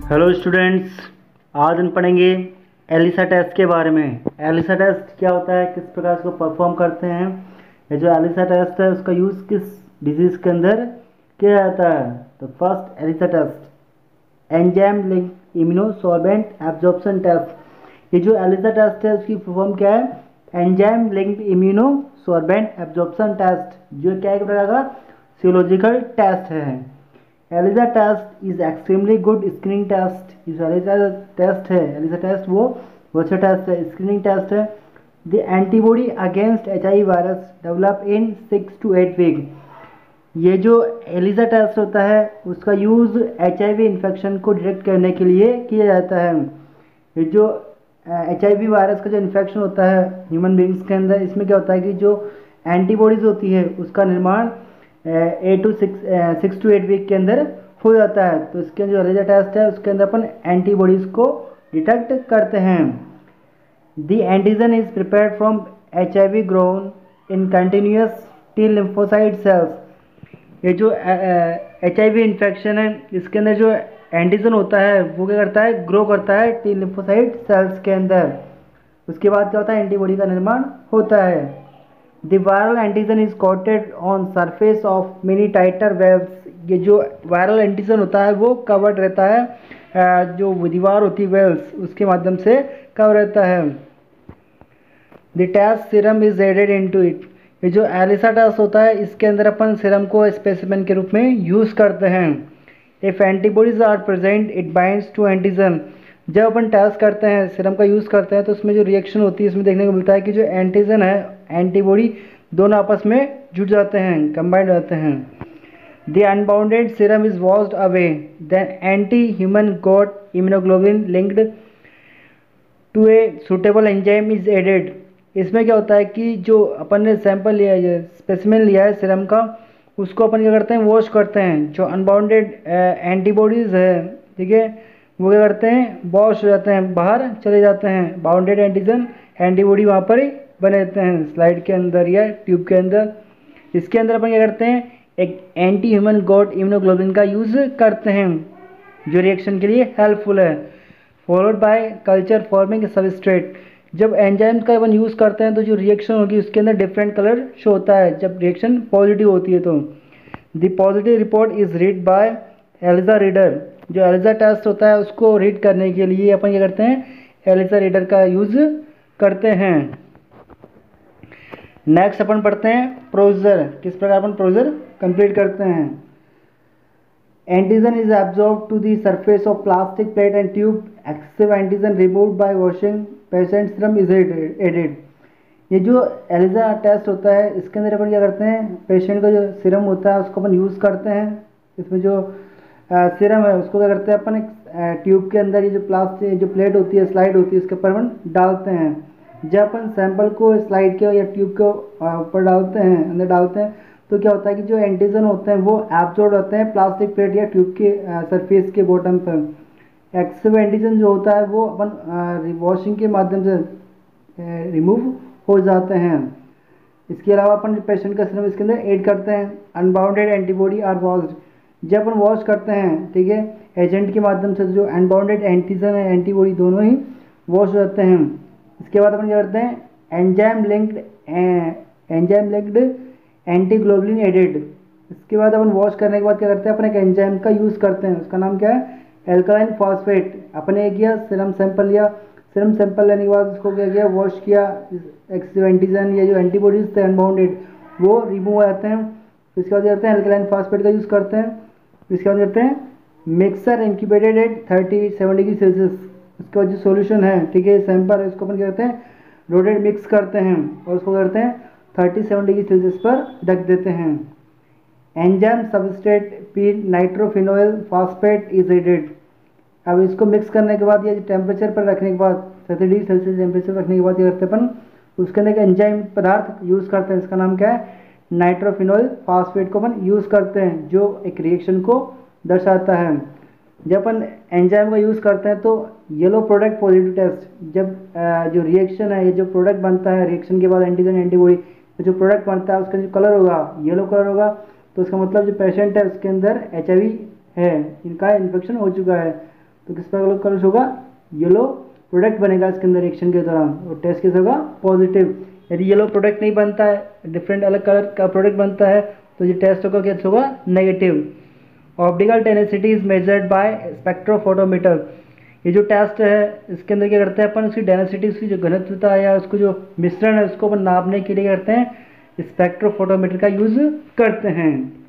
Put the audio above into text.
Hello students, आज हम पढ़ेंगे एलिसा टेस्ट के बारे में। एलिसा टेस्ट क्या होता है, किस प्रकार इसको परफॉर्म करते हैं। ये जो एलिसा टेस्ट है उसका यूज़ किस डिजीज़ के अंदर किया जाता है। तो first ELISA test enzyme link immunosorbent absorption test. ये जो एलिसा टेस्ट है उसकी फॉर्म क्या है, enzyme linked immunosorbent absorption test, जो क्या एक प्रकार का सीरोलॉजिकल टेस्ट है। ELISA test is extremely good screening test. जो एलिसा टेस्ट है, एलिसा टेस्ट वो अच्छा टेस्ट है, स्क्रीनिंग टेस्ट है। The antibody against HIV virus develop in 6 to 8 week. ये जो एलिसा टेस्ट होता है उसका यूज़ HIV इन्फेक्शन को डिटेक्ट करने के लिए किया जाता है। ये जो HIV वायरस का जो इन्फेक्शन होता है ह्यूमन बींग्स के अंदर, इसमें क्या होता है कि जो एंटीबॉडीज़ होती है उसका निर्माण 6 to 8 वीक के अंदर हो जाता है। तो इसके जो एलिसा टेस्ट है उसके अंदर अपन एंटीबॉडीज़ को डिटेक्ट करते हैं। The antigen is prepared from HIV grown in continuous T lymphocyte cells. ये जो HIV इन्फेक्शन है इसके अंदर जो एंटीजन होता है वो क्या करता है, ग्रो करता है T lymphocyte सेल्स के अंदर। उसके बाद क्या होता है, एंटीबॉडी का निर्माण होता है। The viral antigen is coated on surface of many titer valves। ये जो वायरल एंटीजन होता है वो कवर्ड रहता है, जो दीवार होती है वेल्स उसके माध्यम से कवर रहता है। The test serum is added into it। ये जो एलिसा टेस्ट होता है इसके अंदर अपन सीरम को स्पेसिमेन के रूप में यूज़ करते हैं। If antibodies are present it binds to antigen। जब अपन टेस्ट करते हैं, सीरम का यूज़ करते हैं, तो उसमें जो रिएक्शन होती है इसमें देखने को मिलता है कि जो एंटीजन है, एंटीबॉडी दोनों आपस में जुड़ जाते हैं, कंबाइंड हो जाते हैं। The unbounded serum is washed away then anti human goat immunoglobin linked to a suitable enzyme is added. इसमें क्या होता है कि जो अपन ने सैंपल लिया है, स्पेसिमेन लिया है सीरम का, उसको अपन क्या करते हैं, वॉश करते हैं। जो अनबाउंडेड एंटीबॉडीज़ है, ठीक है, वो क्या करते हैं, वॉश हो जाते हैं, बाहर चले जाते हैं। बाउंडेड एंटीजन एंटीबॉडी वहाँ पर ही बने रहते हैं स्लाइड के अंदर या ट्यूब के अंदर। इसके अंदर अपन क्या करते हैं, एक एंटी ह्यूमन गॉड इम्यूनोग्लोबिन का यूज़ करते हैं जो रिएक्शन के लिए हेल्पफुल है। Followed by culture forming substrate. जब एंजाइम्स का अपन यूज़ करते हैं तो जो रिएक्शन होगी उसके अंदर डिफरेंट कलर शो होता है जब रिएक्शन पॉजिटिव होती है। तो the positive report is read by ELISA reader. जो एलिसा टेस्ट होता है उसको रीड करने के लिए अपन क्या करते हैं, एलिसा रीडर का यूज़ करते हैं। नेक्स्ट अपन पढ़ते हैं प्रोसीजर, किस प्रकार अपन प्रोसीजर कंप्लीट करते हैं। Antigen is absorb to the surface of plastic plate and tube. Excessive antigen remove by washing patient serum is added. ये जो एलिसा टेस्ट होता है इसके अंदर अपन क्या करते हैं, पेशेंट का जो सीरम होता है उसको अपन यूज़ करते हैं। इसमें जो सीरम है उसको क्या करते हैं अपन एक ट्यूब के अंदर, ये जो प्लास्टिक जो प्लेट होती है, स्लाइड होती है, इसके ऊपर अपन डालते हैं। जब अपन सैंपल को स्लाइड के या ट्यूब के ऊपर डालते हैं, अंदर डालते हैं, तो क्या होता है कि जो एंटीजन होते हैं वो एब्जॉर्ब होते हैं प्लास्टिक प्लेट या ट्यूब के सरफेस के बॉटम पर। एक्सेसिव एंटीजन जो होता है वो अपन वॉशिंग के माध्यम से रिमूव हो जाते हैं। इसके अलावा अपन पेशेंट का सीरम इसके अंदर ऐड करते हैं। Unbounded antibody are washed. जब अपन वॉश करते हैं, ठीक है, एजेंट के माध्यम से जो अनबाउंडेड एंटीजन है, एंटीबॉडी दोनों ही वॉश हो जाते हैं। इसके बाद अपन क्या करते हैं, एंजाइम लिंक्ड एंटीग्लोबुलिन एडेड। इसके बाद अपन वॉश करने के बाद क्या करते हैं, अपन एक एंजाइम का यूज़ करते हैं, उसका नाम क्या है, एल्कालाइन फॉस्फेट। अपन एक किया सीरम सैंपल लिया, सीरम सैंपल लेने के बाद उसको क्या किया, वॉश किया। एक्सेसिव एंटीजन या जो एंटीबॉडीज थे अनबाउंडेड वो रिमूव हो जाते हैं। इसके बाद करते हैं एल्कालाइन फॉस्फेट का यूज़ करते हैं। इसके बाद करते हैं mixer incubated at 37 degree Celsius. उसके बाद जो सॉल्यूशन है, ठीक है, सैंपल है, उसको अपन क्या करते हैं, रोटेट मिक्स करते हैं और उसको करते हैं 37 डिग्री सेल्सियस पर ढक देते हैं। Enzyme substrate p nitrophenyl phosphate is added. अब इसको मिक्स करने के बाद या टेम्परेचर पर रखने के बाद 30 डिग्री सेल्सियस टेम्परेचर रखने के बाद क्या करते हैं अपन, उसके अंदर एक एंजाइम पदार्थ यूज़ करते हैं, इसका नाम क्या है, नाइट्रोफिनोइल फॉस्फेट को अपन यूज़ करते हैं जो एक रिएक्शन को दर्शाता है। जब अपन एंजाइम का यूज़ करते हैं तो येलो प्रोडक्ट पॉजिटिव टेस्ट। जब जो रिएक्शन है, ये जो प्रोडक्ट बनता है रिएक्शन के बाद एंटीजन एंटीबॉडी, जो प्रोडक्ट बनता है उसका जो कलर होगा येलो कलर होगा, तो उसका मतलब जो पेशेंट है उसके अंदर HIV है, इनका इन्फेक्शन हो चुका है। तो किस प्रकार कलर होगा, येलो प्रोडक्ट बनेगा इसके अंदर रिएक्शन के दौरान, और टेस्ट कैसा होगा, पॉजिटिव। यदि येलो प्रोडक्ट नहीं बनता है, डिफरेंट अलग कलर का प्रोडक्ट बनता है, तो ये टेस्ट होगा क्या होगा, negative. Optical tenacity is measured by spectrophotometer. ये जो टेस्ट है इसके अंदर क्या करते हैं अपन, उसकी डेंसिटी, उसकी जो घनत्वता है या उसको जो मिश्रण है उसको अपन नापने के लिए करते हैं स्पेक्ट्रोफोटोमीटर का यूज करते हैं।